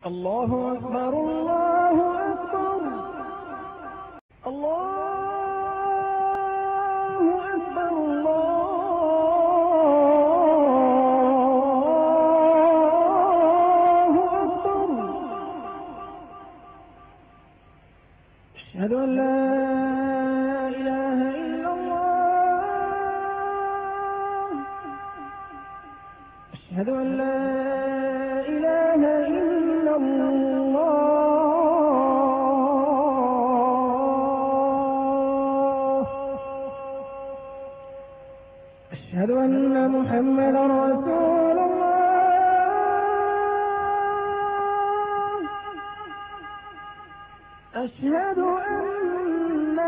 الله أكبر الله أكبر الله أكبر الله أكبر. أشهد أن لا إله إلا الله. أشهد أن لا إله إلا الله. أشهد أن محمدا رسول الله. أشهد أن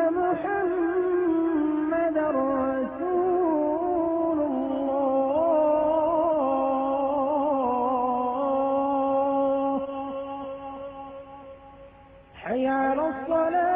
محمدا رسول الله. حي على الصلاة.